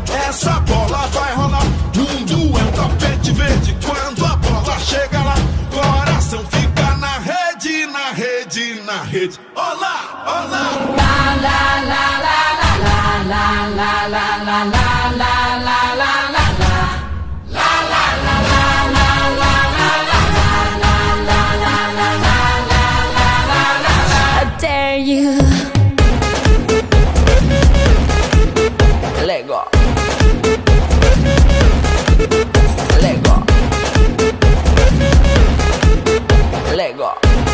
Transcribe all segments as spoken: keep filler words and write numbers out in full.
essa bola vai rolar. Mundo é um tapete verde. Quando a bola chega lá, coração fica na rede, na rede, na rede. Olá, olá. La la la la la la la la la la la la la la. Dare you? Leggo. Leggo. Leggo.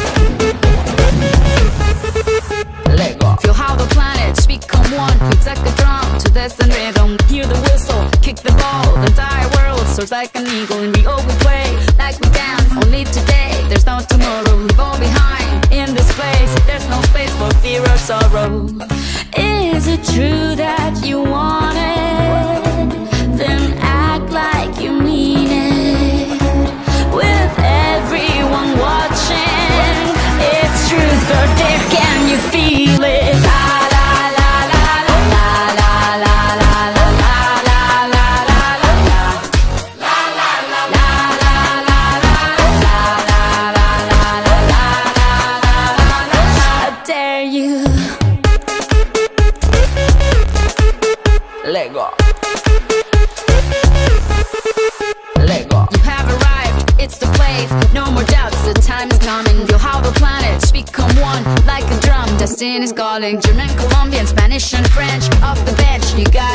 Leggo. Feel how the planets become one. We take a drum to dance and rhythm. Hear the whistle, kick the ball. The entire world soars like an eagle, and we all we play like we dance. Only today, there's no tomorrow. We fall behind in this place. There's no space for fear or sorrow. Is it true that you want it? Then act like you mean it. With everyone watching, it's truth or dare. Can you feel it? La la la la la la la la la la la la la la. La la la la la la la la la la la. I dare you. Leggo. Leggo. You have arrived, it's the place. No more doubts, the time is coming. Feel how the planets become one like a drum. Destiny's calling. German, Colombian, Spanish and French. Off the bench, you got